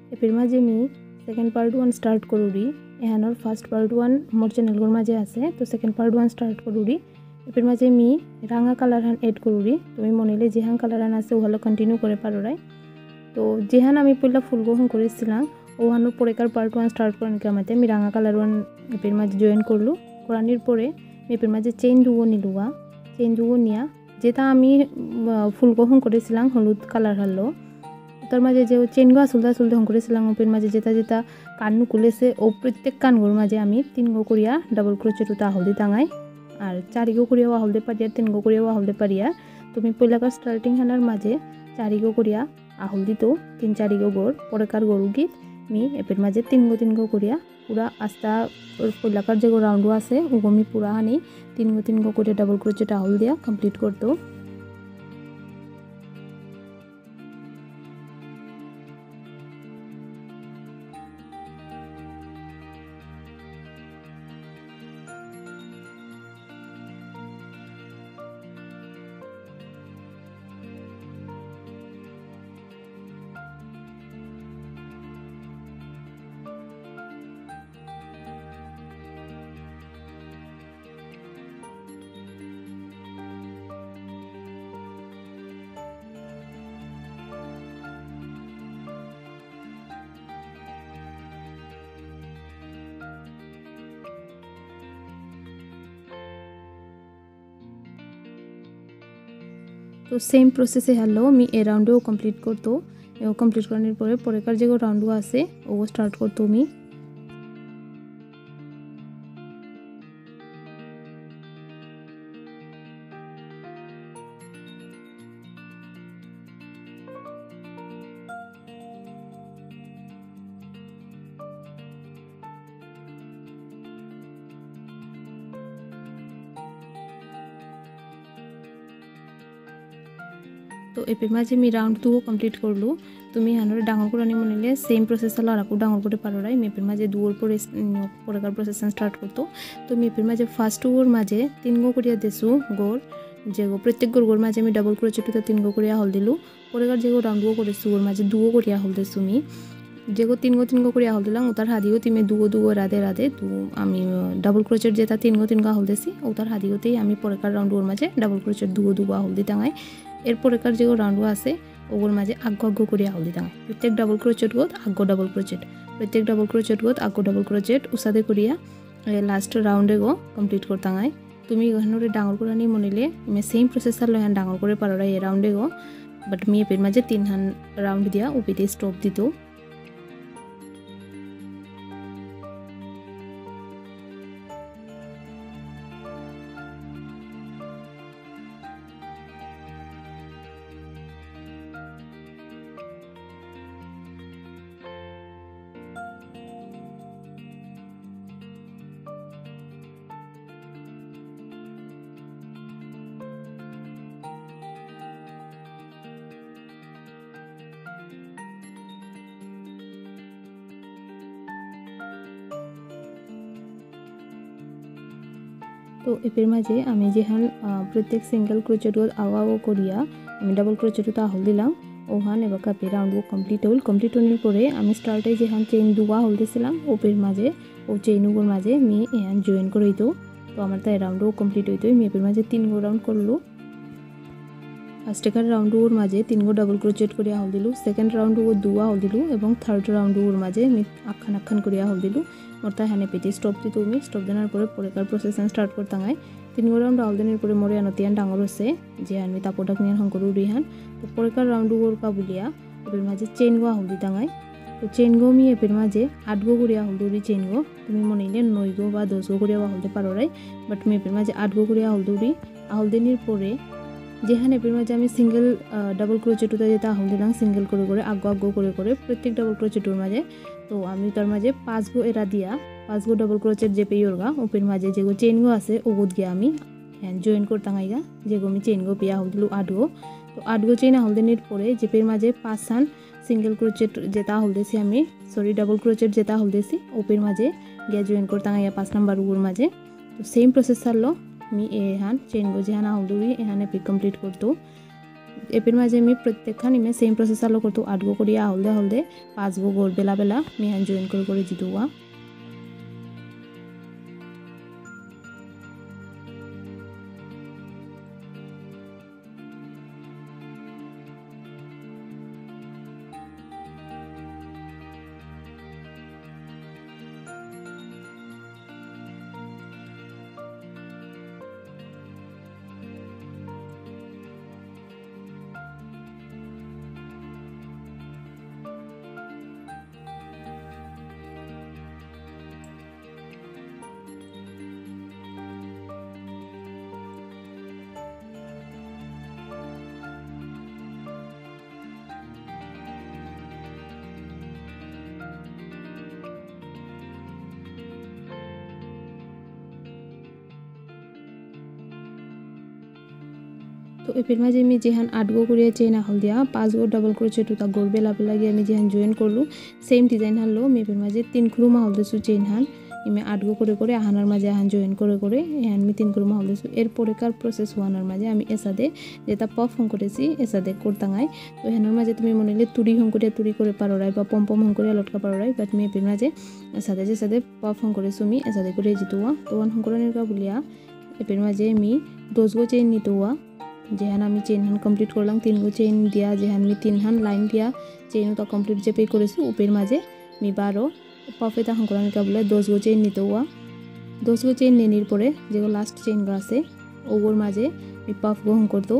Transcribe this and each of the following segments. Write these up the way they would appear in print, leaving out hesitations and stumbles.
এপির মাঝে আমি second part 1 start করুরি এহানোর ফার্স্ট পার্ট 1 মোর চ্যানেলগুলোর মাঝে আছে তো সেকেন্ড পার্ট 1 স্টার্ট করুরি এপির মাঝে আমি রাঙা কালার হান এড করুরি তুমি মনিলে যেহান কালার হান আছে ওগুলো কন্টিনিউ করে পারোরাই তো যেহান আমি পয়লা ফুল গ্রহণ করেছিলাম ওহানোর পরেকার পার্ট 1 স্টার্ট করার কামাতে আমি রাঙা কালার 1 এপির মাঝে জয়েন করলু করানির পরে এপির মাঝে চেইন দুগো নিলুয়া চেইন দুগো নিয়া যেটা আমি ফুল গ্রহণ করেছিলাম হলুদ কালার হারলো তার মাঝে যে চেন গো আসলতে আসলতে হং করেছিলাম ওপের মাঝে যেটা যেটা কান্নু খুলেছে ও প্রত্যেক কানগোর মাঝে আমি 3 গো করিয়া ডাবল ক্রোচেট উতা হলদি টাঙাই আর 4 গো করিয়া হলদি পারিয়া 3 গো করিয়া হলদি পারিয়া তুমি পয়লাকার স্টার্টিং হানার মাঝে 4 গো করিয়া আহলদি তো 3-4 গো গোর পরেকার গরু গীত মি এপের মাঝে 3 গো করিয়া পুরা আস্তা পয়লাকার যে রাউন্ড আছে ওগো আমি পুরা হানি 3 গো করিয়া ডাবল ক্রোচেট আহল দিয়া কমপ্লিট করতো तो सेम प्रोसेस हलो मी ए राउंड कमप्लीट करतो कमप्लीट करार पर परेकार जो राउंड आसे वो स्टार्ट करतो मी तो एपिर माझे मी राउंड 2 कमप्लीट करलू तुम हानर डांगर करानी मनिले सेम प्रोसेस हलो और डांगर करते पारोराई मेपिर माझे दुवर परेकार प्रोसेस स्टार्ट करतो तो मेपिर माझे फार्स्ट गोर माझे 3 गो करिया देसु गोर जे गो प्रत्येक गोर माझे मी डबल क्रोचेट 3 गो करिया हल दिलु परेकार जे गो राउंड गो करेसु गोर माझे 2 गो करिया हल देसु मी जे गो 3 गो करिया हल दिलाम उतार हादिओ तिमे 2 गो राधे राधे तो आमी डबल क्रोचेट जेता 3 गो हल देसी उतार हादिओतेई आमी परेकार राउंड गोर माझे डबल क्रोचेट 2 गो हल दी टांगाई एरपरेकार जो राउंड आसे ओगोर माझे आग्गो आग्गो करिया हल दी टांगाई प्रत्येक डबल क्रोचेट गोत आग्गो डबल क्रोचेट प्रत्येक डबल क्रोचेट गोत आग्गो डबल क्रोचेट उसादे करिया लास्ट राउंडे गो कमप्लीट कर टांगाई तुम एखाने डांगर करानी मनिले मैं सेम प्रोसेस लो डांगर करे पारोरा ए राउंडे गो बाट मी एपेर माझे 3 हान राउंड दिया ओपिते स्टप दितो तो एपेर माझे आमी जेहान प्रत्येक सिंगल क्रोचेट आवा आवा करिया आमी डबल क्रोचेट आहल दिलाम ओहान एबा कापे राउंड कमप्लीट होने परे आमी स्टार्टे जेहान चेन दुआ हल दिছিলাম ओपेर माझे ओ चेनुगोर माझे मी एहान जয়েন করে দিতো तो आमार ताई राउंड कमप्लीट হইতো मी एपेर माझे 3 गो राउंड करलु फार्स्ट एकार राउंड ओर माझे 3 गो डबल क्रोचेट करिया हल दिलु सेकेंड राउंड ओ दुआ हल दिलु एबं थार्ड राउंड ओर माझे मी आखान आखान करिया हल दिलु मोरता हाने पेटे स्टप दितो मी स्टप देनार परे परेकार प्रोसेस स्टार्ट कर टांगाई 3 गो राउंड हल देनार परे मोरे आनतियान डांगर होसे जे आमी तापोडाक नियान हं करू रिहान तो परेकार राउंड ओर का बुलिया एपेर माझे चेन गो हल दी टांगाई तो चेन गो मी एपेर माझे 8 गो करिया हल दूरी चेन गो तुम मनिले 9 गो बा 10 गो करिया हलते पारोराई बाट मी एपेर माझे 8 गो करिया हल दूरी आहल देनिर परे जेहान एपेर माझे आमी सिंगल डबल क्रोचेट जेटा आहल दिलाम सिंगल करे आग्गो आग्गो करे प्रत्येक डबल क्रोचेटर माझे तो आमी तार माझे 5 गो एरा दिया 5 गो डबल क्रोचेट जे पेयोरगा ओपेर माझे जे गो चेन गो आसे ओगोत गिया आमी हैंड जয়েন कर टांगाईगा जे गो मी चेन गो पेया हल दिलु 8 गो तो 8 गो चेन आहल देनिर परे जेपेर माझे 5 हान सिंगल क्रोचेट जेटा आहल देसी आमी सॉरी डबल क्रोचेट जेटा आहल देसी ओपेर माझे गिया जয়েন कर टांगाईया 5 नम्बर गोर माझे तो सेम प्रोसेस लो मी एहान चेन गो जेहान आहल दुरी एहाने पे कमप्लीट करतो एपिर माजे मी प्रत्येक खान इमे सेम प्रोसेस आलो करतो 8 गो करिया आहल दे 5 गो गोल बेला बेला मी हान जॉइन कर जितुआ तो एपिर माजे मी जेहान 8 गो करिया चेन आहल दिया 5 गो डबल क्रोचेट उता गोल बेला बेला गया मी जेहान जॉइन करलु सेम डिजाइन हान लो मी एपिर माजे 3 खुरुम आहल देसु चेन हान इमे 8 गो करे आहानार माजे आहान जॉइन करे एहान मी 3 खुरुम आहल देसु एर परेकार प्रोसेस हुआनार माजे आमी एसादे जेता पफ हं करेছি एसादे करतांगाय तो एहानार माजे তুমি মনিলে তুরি হং করে তুরি করে পারোরাই বা পমপম হং করে লটকা পারোরাই বাট मी एपिर माजे एसादे जेसादे पफ हं करेछु मी एसादे करे जितुआ तो वन हं करनेर का बुलिया एपिर माजे मी 10 गो चेन नितुआ जेहान आमी चेन हान कमप्लीट करलाम 3 गो चेन दिया जेहान मी 3 हान लाइन दिया चेन तो कमप्लीट जे पे करेछु उपेर माजे मी 12 पफेता हंकरानि का बोले 10 गो चेन निते हुआ 10 गो चेन नेनिर परे जेगो लास्ट चेन गो आछे ओगोर माजे मी पफ गो हं करतो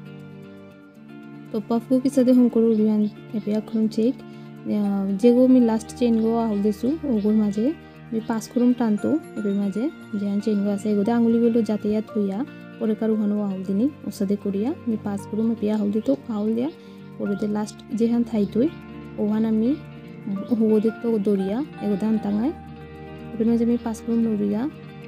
तो पफ गो किसादे हं करू बिहान एपिया खुरुम चेक जेगो मी लास्ट चेन गो आहल देसु ओगोर माजे मी 5 खुरुम टानतो एपिर माजे जेहान चेन गो आछे एगोदे आंगुली गुलो जाते यात होइया परे कारू हनो आहल दिनी ओसादे करिया मी 5 खुरुम एपिया आहल दितो आहल दिया परे दे लास्ट जेहान थाइतोय ओहान आमी होगोदे तो दरिया एगोदे आनतांगाय एपिर माजे मी 5 खुरुम नरिया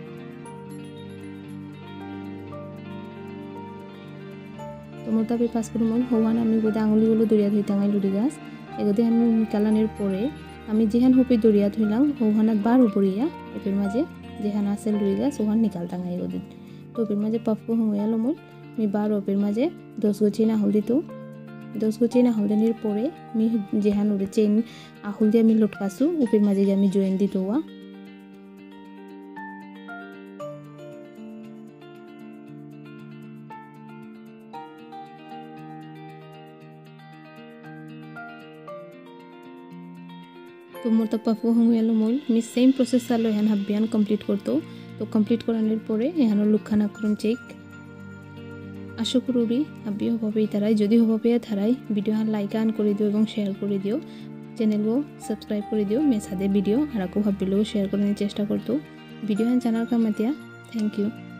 तो मोटा पे 5 खुरुम होवान आमी गोदे आंगुली गुलो दरिया थइतांगाय लुरि गास एगोदे हान निकालानेर परे आमी जेहान होपे दरिया थइलाम होहानात बार उपरिया एपिर माजे जेहान आसे लुरि गास ओहान निकालतांगाय एगोदे तो एपिर माजे पफ को हंगयालो मी 12 एपिर माजे 10 गो चेन आहल दितो 10 गो चेन आहल देनिर परे मी जेहान उरे चेन आहल दिया मी लटकासु उपेर माजे आमी जॉइन दितोआ तो मोर तो पफ को हंगयालो मी सेम प्रोसेस आलो एहान हाबियान कमप्लीट करतो तो कमप्लीट करानोर परे एहानो लुकखाना करम चेक आशा करूरी हाबी हबे ताराई जदि हबे थाराई भिडिओ हान लाइक आन कर दिओ एवं शेयर कर दिओ चैनल को सब्सक्राइब कर दिओ मैं सादे भिडिओ आराको हाबिलो शेयर करने चेष्टा करतो भिडिओ हान जानार कामातिया थैंक यू।